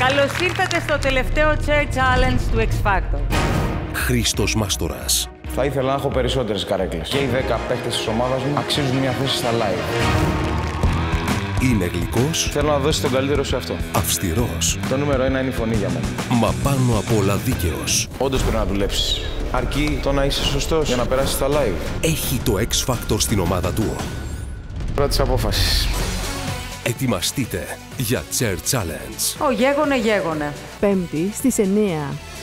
Καλώς ήρθατε στο τελευταίο Chair Challenge του X Factor. Χρήστος Μάστορας. Θα ήθελα να έχω περισσότερες καρέκλες. Και οι 10 παίκτες της ομάδας μου αξίζουν μια θέση στα live. Είναι γλυκός. Θέλω να δώσεις τον καλύτερο σε αυτό. Αυστηρός. Το νούμερο 1 είναι η φωνή για μένα. Μα πάνω απ' όλα δίκαιος. Όντως πρέπει να δουλέψεις. Αρκεί το να είσαι σωστός για να περάσεις στα live. Έχει το X Factor στην ομάδα του. Πρώτης απόφασης. Ετοιμαστείτε για Chair Challenge. Γέγονε. Πέμπτη στις 9.